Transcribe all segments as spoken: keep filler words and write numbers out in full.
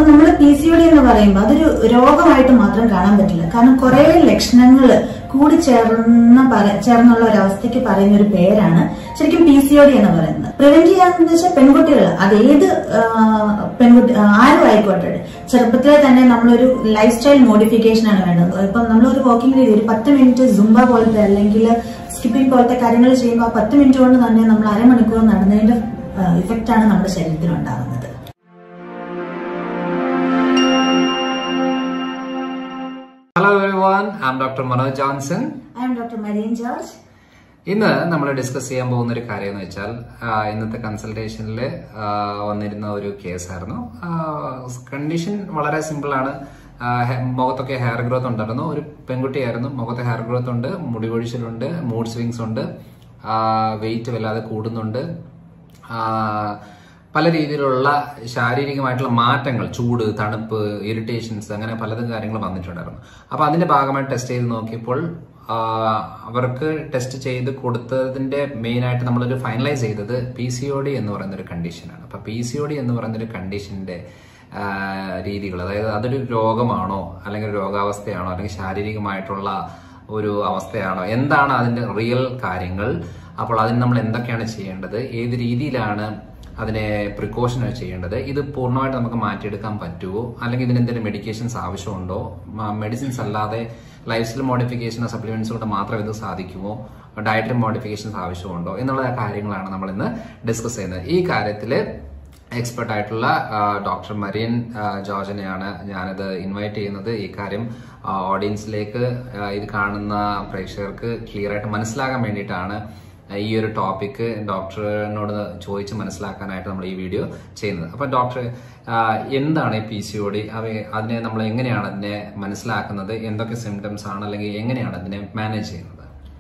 നമ്മൾ P C O D എന്ന് പറയുമ്പോൾ അതൊരു രോഗമായിട്ട് മാത്രം കാണാൻ പറ്റില്ല. കാരണം കുറെ ലക്ഷണങ്ങൾ കൂടി ചേർന്ന ചേർന്നുള്ള ഒരു അവസ്ഥയ്ക്ക് പറയുന്ന ഒരു പേരാണ് ശരിക്കും പി സി ഒ ഡി എന്ന് പറയുന്നത്. പ്രിവെന്റ് ചെയ്യാന്ന് വെച്ചാൽ പെൺകുട്ടികൾ, അത് ഏത് പെൺകുട്ടി ആരും ആയിക്കോട്ടെ, ചെറുപ്പത്തിലെ തന്നെ നമ്മളൊരു ലൈഫ് സ്റ്റൈൽ മോഡിഫിക്കേഷൻ ആണ് വേണ്ടത്. ഇപ്പം നമ്മളൊരു വാക്കിംഗ് രീതി ഒരു പത്ത് മിനിറ്റ് സുംബ പോലത്തെ അല്ലെങ്കിൽ സ്കിപ്പിംഗ് പോലത്തെ കാര്യങ്ങൾ ചെയ്യുമ്പോൾ ആ പത്ത് മിനിറ്റ് കൊണ്ട് തന്നെ നമ്മൾ അരമണിക്കൂർ നടന്നതിന്റെ ഇഫക്റ്റ് ആണ് നമ്മുടെ ശരീരത്തിൽ ഉണ്ടാകുന്നത്. Hello everyone, I am Doctor Manoj Johnson. I am Doctor Marian George. ഇന്ന് നമ്മൾ ഡിസ്കസ് ചെയ്യാൻ പോകുന്ന ഒരു കാര്യം എന്ന് വെച്ചാൽ ഇന്നത്തെ കൺസൾട്ടേഷനിൽ വന്നിരുന്ന ഒരു കേസായിരുന്നു. കണ്ടീഷൻ വളരെ സിമ്പിൾ ആണ്. മുഖത്തൊക്കെ ഹെയർ ഗ്രോത്ത് ഉണ്ടായിരുന്നു. ഒരു പെൺകുട്ടിയായിരുന്നു. മുഖത്ത് ഹെയർ ഗ്രോത്ത് ഉണ്ട്, മുടി കൊഴിച്ചിലുണ്ട്, മൂഡ് സ്വിങ്സ് ഉണ്ട്, വെയിറ്റ് വല്ലാതെ കൂടുന്നുണ്ട്, പല രീതിയിലുള്ള ശാരീരികമായിട്ടുള്ള മാറ്റങ്ങൾ, ചൂട്, തണുപ്പ്, ഇറിറ്റേഷൻസ്, അങ്ങനെ പലതും കാര്യങ്ങൾ വന്നിട്ടുണ്ടായിരുന്നു. അപ്പൊ അതിന്റെ ഭാഗമായി ടെസ്റ്റ് ചെയ്ത് നോക്കിയപ്പോൾ അവർക്ക് ടെസ്റ്റ് ചെയ്ത് കൊടുത്തതിന്റെ മെയിൻ ആയിട്ട് നമ്മളൊരു ഫൈനലൈസ് ചെയ്തത് പി സി ഒ ഡി എന്ന് പറയുന്ന ഒരു കണ്ടീഷനാണ്. അപ്പൊ പി സി ഒ ഡി എന്ന് പറയുന്ന ഒരു കണ്ടീഷന്റെ രീതികൾ, അതായത് അതൊരു രോഗമാണോ അല്ലെങ്കിൽ രോഗാവസ്ഥയാണോ അല്ലെങ്കിൽ ശാരീരികമായിട്ടുള്ള ഒരു അവസ്ഥയാണോ, എന്താണ് അതിന്റെ റിയൽ കാര്യങ്ങൾ, അപ്പോൾ അതിന് നമ്മൾ എന്തൊക്കെയാണ് ചെയ്യേണ്ടത്, ഏത് രീതിയിലാണ് അതിനെ പ്രിക്കോഷൻ ചെയ്യേണ്ടത്, ഇത് പൂർണ്ണമായിട്ട് നമുക്ക് മാറ്റിയെടുക്കാൻ പറ്റുമോ, അല്ലെങ്കിൽ ഇതിന് എന്തെങ്കിലും മെഡിക്കേഷൻസ് ആവശ്യമുണ്ടോ, മെഡിസിൻസ് അല്ലാതെ ലൈഫ് സ്റ്റൈൽ മോഡിഫിക്കേഷൻ സപ്ലിമെന്റ്സ് കൊണ്ട് മാത്രം ഇത് സാധിക്കുമോ, ഡയറ്ററി മോഡിഫിക്കേഷൻസ് ആവശ്യമുണ്ടോ എന്നുള്ള കാര്യങ്ങളാണ് നമ്മൾ ഇന്ന് ഡിസ്കസ് ചെയ്യുന്നത്. ഈ കാര്യത്തിൽ എക്സ്പെർട്ട് ആയിട്ടുള്ള ഡോക്ടർ മരിയൻ ജോർജിനെയാണ് ഞാനിത് ഇൻവൈറ്റ് ചെയ്യുന്നത്. ഈ കാര്യം ഓഡിയൻസിലേക്ക്, ഇത് കാണുന്ന പ്രേക്ഷകർക്ക് ക്ലിയർ ആയിട്ട് മനസ്സിലാകാൻ വേണ്ടിയിട്ടാണ് ഈ ഒരു ടോപ്പിക്ക് ഡോക്ടറിനോട് ചോദിച്ച് മനസ്സിലാക്കാനായിട്ട് നമ്മൾ ഈ വീഡിയോ ചെയ്യുന്നത്. അപ്പൊ ഡോക്ടർ, എന്താണ് ഈ പി സി ഒ ഡി, അതിനെ നമ്മൾ എങ്ങനെയാണ് അതിനെ മനസ്സിലാക്കുന്നത്, എന്തൊക്കെ സിംറ്റംസ് ആണ്, അല്ലെങ്കിൽ എങ്ങനെയാണ് അതിനെ മാനേജ് ചെയ്യുന്നത്?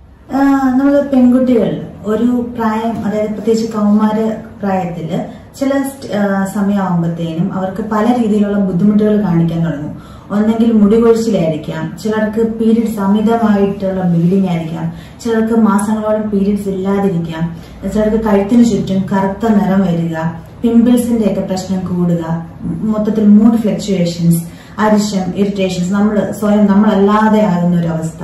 നമ്മൾ പെൺകുട്ടികൾ ഒരു പ്രായം, അതായത് പ്രത്യേകിച്ച് കൗമാര പ്രായത്തില് ചില സമയമാകുമ്പോഴത്തേനും അവർക്ക് പല രീതിയിലുള്ള ബുദ്ധിമുട്ടുകൾ കാണിക്കാൻ തുടങ്ങും. ഒന്നെങ്കിൽ മുടി കൊഴിച്ചിലായിരിക്കാം, ചിലർക്ക് പീരീഡ്സ് അമിതമായിട്ടുള്ള ബ്ലീഡിംഗ് ആയിരിക്കാം, ചിലർക്ക് മാസങ്ങളോളം പീരീഡ്സ് ഇല്ലാതിരിക്കാം, ചിലർക്ക് കഴുത്തിന് ചുറ്റും കറുത്ത നിറം വരിക, പിമ്പിൾസിന്റെ ഒക്കെ പ്രശ്നം കൂടുക, മൊത്തത്തിൽ മൂഡ് ഫ്ലക്ച്വേഷൻസ്, അരിശം, ഇറിറ്റേഷൻസ്, നമ്മൾ സ്വയം നമ്മളല്ലാതെ ആകുന്ന ഒരു അവസ്ഥ.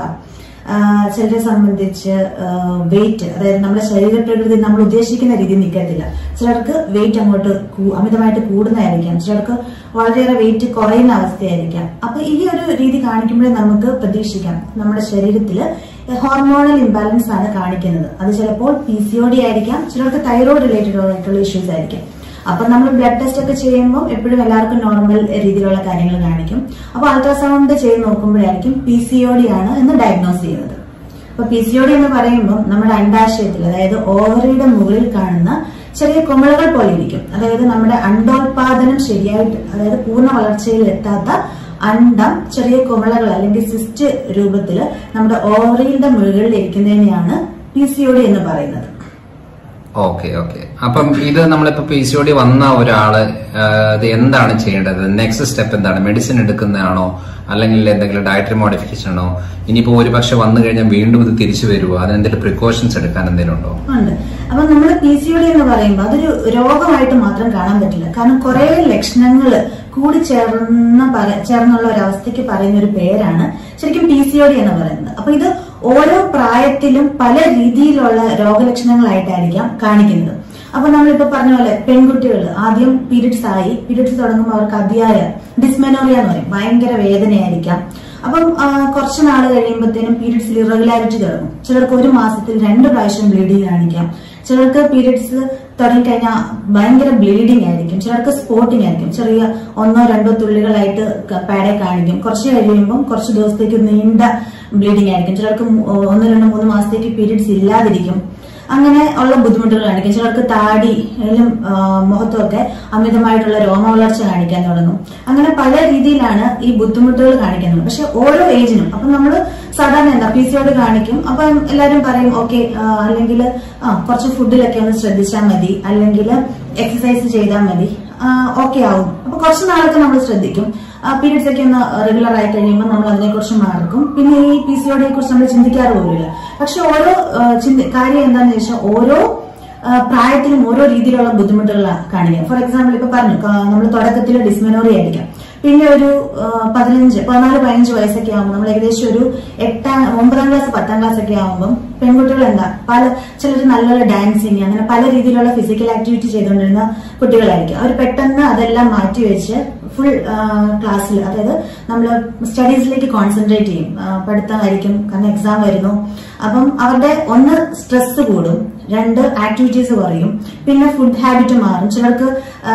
ചിലരെ സംബന്ധിച്ച് വെയിറ്റ്, അതായത് നമ്മുടെ ശരീരപ്രകൃതി നമ്മൾ ഉദ്ദേശിക്കുന്ന രീതിയിൽ നിൽക്കത്തില്ല. ചിലർക്ക് വെയിറ്റ് അങ്ങോട്ട് അമിതമായിട്ട് കൂടുന്നതായിരിക്കാം, ചിലർക്ക് വളരെയേറെ വെയിറ്റ് കുറയുന്ന അവസ്ഥയായിരിക്കാം. അപ്പൊ ഈ ഒരു രീതി കാണിക്കുമ്പോഴേ നമുക്ക് പ്രതീക്ഷിക്കാം നമ്മുടെ ശരീരത്തിൽ ഹോർമോണൽ ഇംബാലൻസ് ആണ് കാണിക്കുന്നത്. അത് ചിലപ്പോൾ പി സി ഒ ഡി ആയിരിക്കാം, ചിലർക്ക് തൈറോയ്ഡ് റിലേറ്റഡ് ആയിട്ടുള്ള ഇഷ്യൂസ് ആയിരിക്കാം. അപ്പൊ നമ്മൾ ബ്ലഡ് ടെസ്റ്റ് ഒക്കെ ചെയ്യുമ്പോൾ എപ്പോഴും എല്ലാവർക്കും നോർമൽ രീതിയിലുള്ള കാര്യങ്ങൾ കാണിക്കും. അപ്പൊ അൾട്രാസൗണ്ട് ചെയ്ത് നോക്കുമ്പോഴായിരിക്കും പി സി ഒ ഡി ആണ് എന്ന് ഡയഗ്നോസ് ചെയ്യുന്നത്. അപ്പൊ പി സി ഒ ഡി എന്ന് പറയുമ്പോൾ നമ്മുടെ അണ്ഡാശയത്തിൽ, അതായത് ഓവറിയുടെ മുകളിൽ കാണുന്ന ചെറിയ കുമിളകൾ പോലെ ഇരിക്കും. അതായത് നമ്മുടെ അണ്ടോത്പാദനം ശരിയായിട്ട്, അതായത് പൂർണ്ണ വളർച്ചയിൽ എത്താത്ത അണ്ടം ചെറിയ കുമിളകൾ അല്ലെങ്കിൽ സിസ്റ്റ് രൂപത്തിൽ നമ്മുടെ ഓവറിയുടെ മുകളിൽ ഇരിക്കുന്നതിനെയാണ് പി സി ഒ ഡി എന്ന് പറയുന്നത്. ഓക്കെ ഓക്കെ അപ്പം ഇത് നമ്മളിപ്പോ പി സി ഒ ഡി വന്ന ഒരാള് ഇത് എന്താണ് ചെയ്യേണ്ടത്? നെക്സ്റ്റ് സ്റ്റെപ്പ് എന്താണ്? മെഡിസിൻ എടുക്കുന്നതാണോ, അല്ലെങ്കിൽ എന്തെങ്കിലും ഡയറ്ററി മോഡിഫിക്കേഷൻ ആണോ? ഇനിയിപ്പോ ഒരു പക്ഷെ വന്നു കഴിഞ്ഞാൽ വീണ്ടും ഇത് തിരിച്ചു വരുമോ? അതിനെന്തെങ്കിലും പ്രിക്കോഷൻസ് എടുക്കാൻ എന്തെങ്കിലും ഉണ്ടോ? ഉണ്ട്. അപ്പൊ നമ്മൾ പി സി ഒ ഡി എന്ന് പറയുമ്പോൾ അതൊരു രോഗമായിട്ട് മാത്രം കാണാൻ പറ്റില്ല. കാരണം കുറെ ലക്ഷണങ്ങൾ കൂടി ചേർന്ന ചേർന്നുള്ള ഒരു അവസ്ഥയ്ക്ക് പറയുന്ന ഒരു പേരാണ് ശരിക്കും പി സി ഒ ഡി എന്ന് പറയുന്നത്. അപ്പൊ ഇത് ഓരോ പ്രായത്തിലും പല രീതിയിലുള്ള രോഗലക്ഷണങ്ങളായിട്ടായിരിക്കാം കാണിക്കുന്നത്. അപ്പൊ നമ്മളിപ്പോ പറഞ്ഞ പോലെ പെൺകുട്ടികൾ ആദ്യം പീരീഡ്സ് ആയി, പീരീഡ്സ് തുടങ്ങുമ്പോൾ അവർക്ക് അതിയായ ഡിസ്മെനോറിയ എന്ന് പറയും, ഭയങ്കര വേദനയായിരിക്കാം. അപ്പം കുറച്ചു നാൾ കഴിയുമ്പോഴത്തേനും പീരീഡ്സിൽ ഇറഗുലാരിറ്റി തുടങ്ങും. ചിലർക്ക് ഒരു മാസത്തിൽ രണ്ട് പ്രാവശ്യം ബ്ലീഡിങ് കാണിക്കാം, ചിലർക്ക് പീരീഡ്സ് തുടങ്ങിക്കഴിഞ്ഞാൽ ഭയങ്കര ബ്ലീഡിങ് ആയിരിക്കും, ചിലർക്ക് സ്പോട്ടിങ് ആയിരിക്കും, ചെറിയ ഒന്നോ രണ്ടോ തുള്ളികളായിട്ട് പാടെ കാണിക്കും. കുറച്ച് കഴിയുമ്പോൾ കുറച്ച് ദിവസത്തേക്ക് നീണ്ട ബ്ലീഡിങ് ആയിരിക്കും, ചിലർക്ക് ഒന്ന് രണ്ട് മൂന്ന് മാസത്തേക്ക് പീരീഡ്സ് ഇല്ലാതിരിക്കും. അങ്ങനെ ഉള്ള ബുദ്ധിമുട്ടുകൾ കാണിക്കും. ചിലർക്ക് താടിയിലും മുഖത്തും ഒക്കെ അമിതമായിട്ടുള്ള രോമ വളർച്ച കാണിക്കാൻ തുടങ്ങും. അങ്ങനെ പല രീതിയിലാണ് ഈ ബുദ്ധിമുട്ടുകൾ കാണിക്കുന്നത്. പക്ഷെ ഓരോ ഏജിനും അപ്പൊ നമ്മള് സാധാരണ എന്താ പി സി ഒ ഡി കാണിക്കും, അപ്പൊ എല്ലാരും പറയും ഓക്കെ, അല്ലെങ്കിൽ ആ കുറച്ച് ഫുഡിലൊക്കെ ഒന്ന് ശ്രദ്ധിച്ചാൽ മതി, അല്ലെങ്കിൽ എക്സസൈസ് ചെയ്താൽ മതി, ഓക്കെ ആവും. അപ്പൊ കുറച്ച് നാളൊക്കെ നമ്മൾ ശ്രദ്ധിക്കും. പീരീഡ്സ് ഒക്കെ ഒന്ന് റെഗുലർ ആയി കഴിയുമ്പോൾ നമ്മൾ അതിനെ കുറിച്ച് മാർക്കും. പിന്നെ ഈ പി സി ഒ ഡിയെ കുറിച്ച് നമ്മൾ ചിന്തിക്കാറ് പോലുമില്ല. പക്ഷെ ഓരോ കാര്യം എന്താണെന്ന് വെച്ചാൽ ഓരോ പ്രായത്തിലും ഓരോ രീതിയിലുള്ള ബുദ്ധിമുട്ടുകൾ കാണിക്കാം. ഫോർ എക്സാമ്പിൾ ഇപ്പൊ പറഞ്ഞു നമ്മൾ തുടക്കത്തിൽ ഡിസ്മെനോറിയ ആയിരിക്കാം, പിന്നെ ഒരു പതിനഞ്ച് പതിനാല് പതിനഞ്ച് വയസ്സൊക്കെ ആകുമ്പോൾ നമ്മൾ ഏകദേശം ഒരു എട്ടാം ഒമ്പതാം ക്ലാസ് പത്താം ക്ലാസ് ഒക്കെ ആകുമ്പോൾ പെൺകുട്ടികൾ എന്താ പല ചിലർ നല്ലൊരു ഡാൻസിങ് അങ്ങനെ പല രീതിയിലുള്ള ഫിസിക്കൽ ആക്ടിവിറ്റി ചെയ്തുകൊണ്ടിരുന്ന കുട്ടികളായിരിക്കും. അവർ പെട്ടെന്ന് അതെല്ലാം മാറ്റിവെച്ച് ഫുൾ ക്ലാസ്സിൽ, അതായത് നമ്മൾ സ്റ്റഡീസിലേക്ക് കോൺസെൻട്രേറ്റ് ചെയ്യും. പഠിത്തമായിരിക്കും, കാരണം എക്സാം വരുന്നു. അപ്പം അവരുടെ ഒന്ന് സ്ട്രെസ് കൂടും, രണ്ട് ആക്ടിവിറ്റീസ് കുറയും, പിന്നെ ഫുഡ് ഹാബിറ്റ് മാറും. ചിലർക്ക്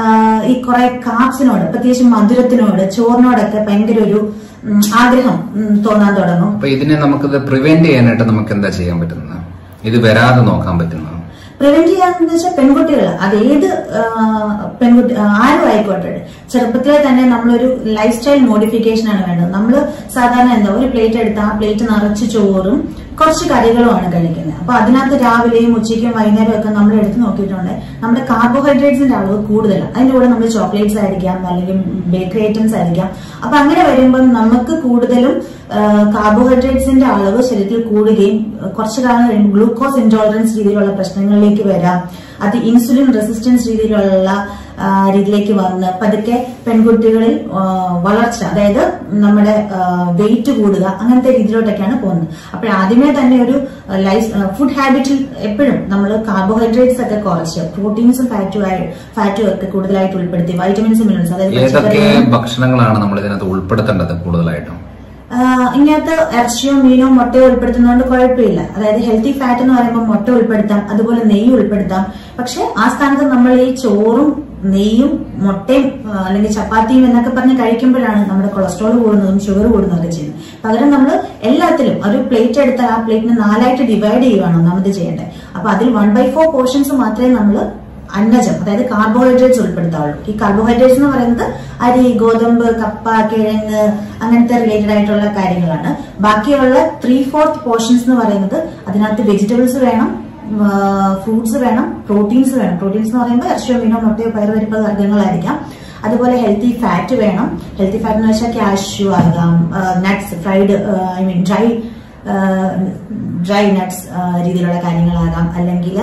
ഈ കുറെ കാർബ്സിനോട്, പ്രത്യേകിച്ച് മധുരത്തിനോട്, ചോറിനോടൊക്കെ ഭയങ്കര ഒരു ആഗ്രഹം തോന്നാൻ തുടങ്ങും. അപ്പൊ ഇതിനെ നമുക്കിത് പ്രിവെന്റ് ചെയ്യാനായിട്ട് നമുക്ക് എന്താ ചെയ്യാൻ പറ്റുന്നത്, ഇത് വരാതെ നോക്കാൻ പറ്റുന്നത്? പ്രിവെന്റ് ചെയ്യാന്ന് വെച്ചാൽ പെൺകുട്ടികൾ, അത് ഏത് പെൺകുട്ടി ആരും ആയിക്കോട്ടെ, ചെറുപ്പത്തിലെ തന്നെ നമ്മളൊരു ലൈഫ് സ്റ്റൈൽ മോഡിഫിക്കേഷൻ ആണ് വേണ്ടത്. നമ്മൾ സാധാരണ എന്താ ഒരു പ്ലേറ്റ് എടുത്താൽ ആ പ്ലേറ്റ് നിറച്ച് ചോറും കുറച്ച് കറികളുമാണ് കഴിക്കുന്നത്. അപ്പൊ അതിനകത്ത് രാവിലെയും ഉച്ചയ്ക്കും വൈകുന്നേരം ഒക്കെ നമ്മൾ എടുത്ത് നോക്കിയിട്ടുണ്ട് നമ്മുടെ കാർബോഹൈഡ്രേറ്റ്സിന്റെ അളവ് കൂടുതലാണ്. അതിന്റെ കൂടെ നമ്മൾ ചോക്ലേറ്റ്സ് ആയിരിക്കാം, അല്ലെങ്കിൽ ബേക്കറി ഐറ്റംസ് ആയിരിക്കാം. അപ്പൊ അങ്ങനെ വരുമ്പോൾ നമുക്ക് കൂടുതലും കാർബോഹൈഡ്രേറ്റ്സിന്റെ അളവ് ശരീരത്തിൽ കൂടുകയും കുറച്ചു കാലം കഴിയുമ്പോൾ ഗ്ലൂക്കോസ് ഇൻടോളറൻസ് രീതിയിലുള്ള പ്രശ്നങ്ങളിലേക്ക് വരാം. അത് ഇൻസുലിൻ റെസിസ്റ്റൻസ് രീതിയിലുള്ള രീതിയിലേക്ക് വന്ന് പതുക്കെ പെൺകുട്ടികളിൽ വളർച്ച, അതായത് നമ്മുടെ വെയിറ്റ് കൂടുക, അങ്ങനത്തെ രീതിയിലോട്ടൊക്കെയാണ് പോകുന്നത്. അപ്പോൾ ആദ്യമേ തന്നെ ഒരു ലൈഫ് ഫുഡ് ഹാബിറ്റിൽ എപ്പോഴും നമ്മൾ കാർബോഹൈഡ്രേറ്റ്സ് ഒക്കെ കുറച്ച് പ്രോട്ടീൻസും ഫാറ്റും ഫാറ്റും ഒക്കെ കൂടുതലായിട്ട് ഉൾപ്പെടുത്തി, വൈറ്റമിൻസും മിനറൽസ്, അതായത് ഭക്ഷണങ്ങളാണ് നമ്മൾ ഇതിനകത്ത് ഉൾപ്പെടുത്തേണ്ടത് കൂടുതലായിട്ടും? ഇങ്ങനത്തെ ഇറച്ചിയോ മീനോ മുട്ടയോ ഉൾപ്പെടുത്തുന്നതുകൊണ്ട് കുഴപ്പമില്ല. അതായത് ഹെൽത്തി ഫാറ്റ് എന്ന് പറയുമ്പോൾ മുട്ട ഉൾപ്പെടുത്താം, അതുപോലെ നെയ്യ് ഉൾപ്പെടുത്താം. പക്ഷെ ആ സ്ഥാനത്ത് നമ്മൾ ഈ ചോറും നെയ്യും മുട്ടയും അല്ലെങ്കിൽ ചപ്പാത്തിയും എന്നൊക്കെ പറഞ്ഞ് കഴിക്കുമ്പോഴാണ് നമ്മുടെ കൊളസ്ട്രോൾ കൂടുന്നതും ഷുഗർ കൂടുന്നതൊക്കെ ചെയ്യുന്നത്. പകരം നമ്മൾ എല്ലാത്തിലും ഒരു പ്ലേറ്റ് എടുത്താൽ ആ പ്ലേറ്റിനെ നാലായിട്ട് ഡിവൈഡ് ചെയ്യുകയാണ് ഒന്നാമത് ചെയ്യേണ്ടത്. അപ്പൊ അതിൽ വൺ ബൈ ഫോർ പോർഷൻസ് മാത്രമേ നമ്മൾ അന്നജം, അതായത് കാർബോഹൈഡ്രേറ്റ്സ് ഉൾപ്പെടുത്താവുള്ളൂ. ഈ കാർബോഹൈഡ്രേറ്റ്സ് എന്ന് പറയുന്നത് അരി, ഗോതമ്പ്, കപ്പ, കിഴങ്ങ് അങ്ങനത്തെ റിലേറ്റഡ് ആയിട്ടുള്ള കാര്യങ്ങളാണ്. ബാക്കിയുള്ള ത്രീ ഫോർത്ത് പോർഷൻസ് എന്ന് പറയുന്നത് അതിനകത്ത് വെജിറ്റബിൾസ് വേണം, ഫ്രൂട്ട്സ് വേണം, പ്രോട്ടീൻസ് വേണം. പ്രോട്ടീൻസ് എന്ന് പറയുമ്പോൾ ഇറച്ചിയോ മീനോ മുട്ടയോ പയറുപരിപ്പ് വർഗ്ഗങ്ങളായിരിക്കാം. അതുപോലെ ഹെൽത്തി ഫാറ്റ് വേണം. ഹെൽത്തി ഫാറ്റ് എന്ന് വെച്ചാൽ കാഷ്യൂ ആകാം, nuts, fried I mean dry dry nuts രീതിയിലുള്ള കാര്യങ്ങളാകാം, അല്ലെങ്കിൽ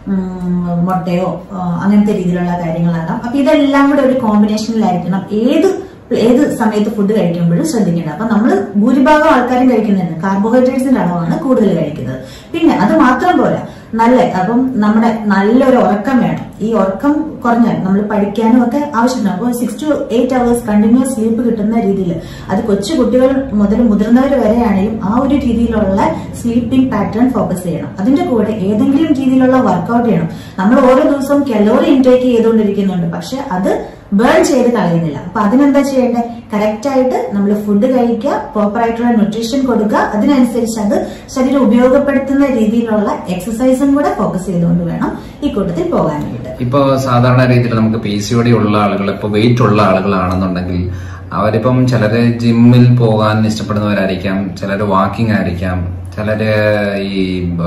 മുട്ടയോ അങ്ങനത്തെ രീതിയിലുള്ള കാര്യങ്ങളാകാം. അപ്പൊ ഇതെല്ലാം കൂടെ ഒരു കോമ്പിനേഷനിലായിരിക്കണം ഏത് ഏത് സമയത്ത് ഫുഡ് കഴിക്കുമ്പോഴും ശ്രദ്ധിക്കേണ്ടത്. അപ്പൊ നമ്മൾ ഭൂരിഭാഗം ആൾക്കാരും കഴിക്കുന്നതാണ് കാർബോഹൈഡ്രേറ്റ്സിന്റെ അളവാണ് കൂടുതൽ കഴിക്കുന്നത്. പിന്നെ അത് മാത്രം പോരാ, നല്ല അപ്പം നമ്മുടെ നല്ലൊരു ഉറക്കം വേണം. ഈ ഉറക്കം കുറഞ്ഞാൽ നമ്മൾ പഠിക്കാനും ഒക്കെ ആവശ്യമാണ്. അപ്പോൾ six to eight hours continuous sleep കിട്ടുന്ന രീതിയിൽ, അത് കൊച്ചു കുട്ടികൾ മുതൽ മുതിർന്നവർ വരെയാണെങ്കിലും ആ ഒരു രീതിയിലുള്ള സ്ലീപ്പിംഗ് പാറ്റേൺ ഫോക്കസ് ചെയ്യണം. അതിന്റെ കൂടെ ഏതെങ്കിലും രീതിയിലുള്ള വർക്കൗട്ട് ചെയ്യണം. നമ്മൾ ഓരോ ദിവസവും കലോറി ഇൻടേക്ക് ചെയ്തുകൊണ്ടിരിക്കുന്നുണ്ട്, പക്ഷെ അത് ബേൺ ചെയ്ത് കളയുന്നില്ല. അപ്പൊ അതിനെന്താ ചെയ്യേണ്ടത്? കറക്റ്റ് ആയിട്ട് നമ്മൾ ഫുഡ് കഴിക്കുക, പ്രോപ്പർ ആയിട്ടുള്ള ന്യൂട്രീഷൻ കൊടുക്കുക, അതിനനുസരിച്ച് അത് ശരീരം ഉപയോഗപ്പെടുത്തുന്ന രീതിയിലുള്ള എക്സസൈസും കൂടെ ഫോക്കസ് ചെയ്തുകൊണ്ട് വേണം ഈ കൂട്ടത്തിൽ പോകാനായിട്ട്. ഇപ്പൊ സാധാരണ രീതിയിൽ നമുക്ക് പി സി ഒ ഡി ഉള്ള ആളുകൾ, ഇപ്പൊ വെയിറ്റ് ഉള്ള ആളുകളാണെന്നുണ്ടെങ്കിൽ അവരിപ്പം ചിലര് ജിമ്മിൽ പോകാൻ ഇഷ്ടപ്പെടുന്നവരായിരിക്കാം, ചിലര് വാക്കിംഗ് ആയിരിക്കാം, ചിലര് ഈ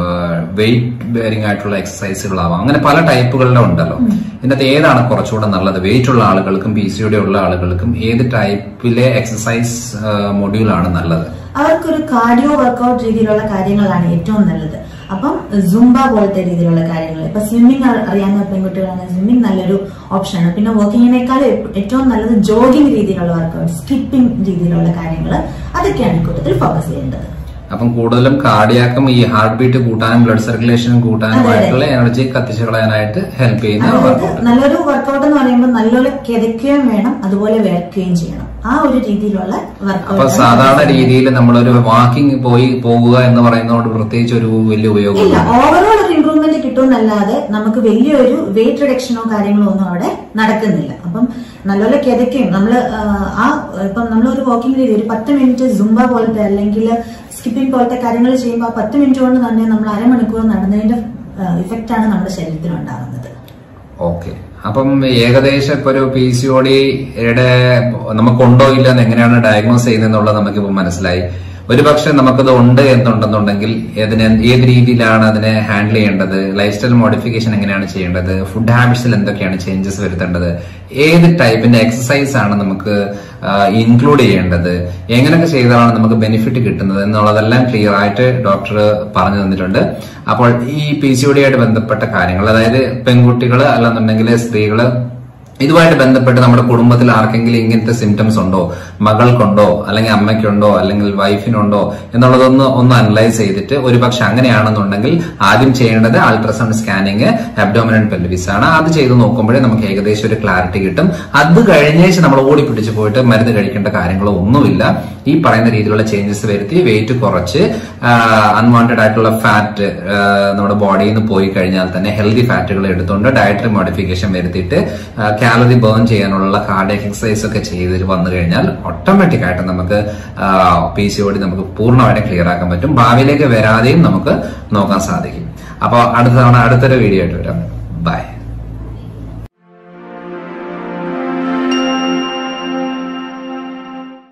വെയിറ്റ് ബെയറിംഗ് ആയിട്ടുള്ള എക്സസൈസുകളാവാം. അങ്ങനെ പല ടൈപ്പുകളിലും ഉണ്ടല്ലോ. ഇതിനകത്ത് ഏതാണ് കുറച്ചുകൂടെ നല്ലത്? വെയിറ്റ് ഉള്ള ആളുകൾക്കും പി സി ഒ ഡി ഉള്ള ആളുകൾക്കും ഏത് ടൈപ്പിലെ എക്സസൈസ് മൊഡ്യൂളാണ് നല്ലത്? അവർക്കൊരു കാർഡിയോ വർക്കൗട്ട് രീതിയിലുള്ള കാര്യങ്ങളാണ് ഏറ്റവും നല്ലത്. അപ്പം സുംബ പോലത്തെ രീതിയിലുള്ള കാര്യങ്ങൾ, ഇപ്പൊ സ്വിമ്മിംഗ് അറിയാവുന്ന പെൺകുട്ടികളാണ്, സ്വിമ്മിംഗ് നല്ലൊരു ഓപ്ഷനാണ്. പിന്നെ വാക്കിങ്ങിനേക്കാൾ ഏറ്റവും നല്ലത് ജോഗിംഗ് രീതിയിലുള്ള വർക്കൗട്ട്, സ്കിപ്പിംഗ് രീതിയിലുള്ള കാര്യങ്ങൾ, അതൊക്കെയാണ് കൂട്ടത്തിൽ ഫോക്കസ് ചെയ്യേണ്ടത്. അപ്പം കൂടുതലും കാർഡിയാക്കും ഈ ഹാർട്ട് ബീറ്റ് കൂട്ടാനും ബ്ലഡ് സർക്കുലേഷൻ കൂട്ടാനുമായിട്ടുള്ള എനർജി കത്തിച്ചു കളയാനായിട്ട് ഹെൽപ്പ് ചെയ്യുന്ന നല്ലൊരു വർക്കൗട്ട് എന്ന് പറയുമ്പോൾ നല്ലപോലെ കിതയ്ക്കുകയും വേണം, അതുപോലെ വേർക്കുകയും ചെയ്യണം. ആ ഒരു രീതിയിലുള്ള വർക്കൗട്ട്. അപ്പൊ സാധാരണ രീതിയിൽ നമ്മളൊരു വാക്കിംഗ് പോയി പോകുക എന്ന് പറയുന്നതുകൊണ്ട് പ്രത്യേകിച്ച് ഒരു വലിയ ഉപയോഗം ഇല്ല. ഓവറോൾ ഒരു ഇംപ്രൂവ്മെന്റ് കിട്ടുമെന്നല്ലാതെ നമുക്ക് വലിയൊരു വെയിറ്റ് റിഡക്ഷനോ കാര്യങ്ങളോ ഒന്നും അവിടെ നടക്കുന്നില്ല. അപ്പം നല്ലപോലെ കിതയ്ക്കുകയും നമ്മള് ആ ഇപ്പം നമ്മളൊരു വാക്കിംഗ് രീതി ഒരു പത്ത് മിനിറ്റ് സുംബ പോലത്തെ അല്ലെങ്കിൽ സ്കിപ്പിംഗ് പോലത്തെ കാര്യങ്ങൾ ചെയ്യുമ്പോൾ ആ പത്ത് മിനിറ്റ് കൊണ്ട് തന്നെ നമ്മൾ അരമണിക്കൂർ നടന്നതിന്റെ ഇഫക്റ്റ് ആണ് നമ്മുടെ ശരീരത്തിൽ ഉണ്ടാകുന്നത്. ഓക്കെ. അപ്പം ഏകദേശം ഇപ്പൊ ഒരു പി സി ഒ ഡിയുടെ നമുക്കുണ്ടോ ഇല്ല എന്ന് എങ്ങനെയാണ് ഡയഗ്നോസ് ചെയ്യുന്നതെന്നുള്ളത് നമുക്കിപ്പോ മനസ്സിലായി. ഒരുപക്ഷെ നമുക്കത് ഉണ്ട് എന്നുണ്ടെന്നുണ്ടെങ്കിൽ അതിന് ഏത് രീതിയിലാണ് അതിനെ ഹാൻഡിൽ ചെയ്യേണ്ടത്, ലൈഫ് സ്റ്റൈൽ മോഡിഫിക്കേഷൻ എങ്ങനെയാണ് ചെയ്യേണ്ടത്, ഫുഡ് ഹാബിറ്റ്സിൽ എന്തൊക്കെയാണ് ചേഞ്ചസ് വരുത്തേണ്ടത്, ഏത് ടൈപ്പിന്റെ എക്സസൈസ് ആണ് നമുക്ക് ഇൻക്ലൂഡ് ചെയ്യേണ്ടത്, എങ്ങനെയൊക്കെ ചെയ്താലാണ് നമുക്ക് ബെനിഫിറ്റ് കിട്ടുന്നത് എന്നുള്ളതെല്ലാം ക്ലിയർ ആയിട്ട് ഡോക്ടർ പറഞ്ഞു തന്നിട്ടുണ്ട്. അപ്പോൾ ഈ പി സി ഒ ഡി ആയിട്ട് ബന്ധപ്പെട്ട കാര്യങ്ങൾ, അതായത് പെൺകുട്ടികൾ അല്ലെന്നുണ്ടെങ്കിൽ സ്ത്രീകള് ഇതുമായിട്ട് ബന്ധപ്പെട്ട് നമ്മുടെ കുടുംബത്തിൽ ആർക്കെങ്കിലും ഇങ്ങനത്തെ സിംറ്റംസ് ഉണ്ടോ, മകൾക്കുണ്ടോ അല്ലെങ്കിൽ അമ്മയ്ക്കുണ്ടോ അല്ലെങ്കിൽ വൈഫിനുണ്ടോ എന്നുള്ളതൊന്ന് ഒന്ന് അനലൈസ് ചെയ്തിട്ട് ഒരുപക്ഷെ അങ്ങനെയാണെന്നുണ്ടെങ്കിൽ ആദ്യം ചെയ്യേണ്ടത് അൾട്രാസൗണ്ട് സ്കാനിങ് അബ്ഡോമിനൽ പെൽവിസ് ആണ്. അത് ചെയ്ത് നോക്കുമ്പോഴേ നമുക്ക് ഏകദേശം ഒരു ക്ലാരിറ്റി കിട്ടും. അത് കഴിഞ്ഞേച്ച് നമ്മൾ ഓടിപ്പിടിച്ച് പോയിട്ട് മരുന്ന് കഴിക്കേണ്ട കാര്യങ്ങളോ ഒന്നുമില്ല. ഈ പറയുന്ന രീതിയിലുള്ള ചേഞ്ചസ് വരുത്തി വെയിറ്റ് കുറച്ച് അൺവാണ്ടഡ് ആയിട്ടുള്ള ഫാറ്റ് നമ്മുടെ ബോഡിയിൽ നിന്ന് പോയി കഴിഞ്ഞാൽ തന്നെ ഹെൽത്തി ഫാറ്റുകൾ എടുത്തുകൊണ്ട് ഡയറ്ററി മോഡിഫിക്കേഷൻ വരുത്തിയിട്ട് കാലറി ബേൺ ചെയ്യാനുള്ള കാർഡിയക് എക്സസൈസ് ഒക്കെ ചെയ്ത് വന്നു കഴിഞ്ഞാൽ ഓട്ടോമാറ്റിക് ആയിട്ട് നമുക്ക് പി സി ഒ ഡി നമുക്ക് പൂർണ്ണമായിട്ടും ക്ലിയർ ആക്കാൻ പറ്റും. ഭാവിയിലേക്ക് വരാതെയും നമുക്ക് നോക്കാൻ സാധിക്കും. അപ്പോൾ അടുത്ത തവണ അടുത്തൊരു വീഡിയോ ആയിട്ട് വരാം. ബൈ.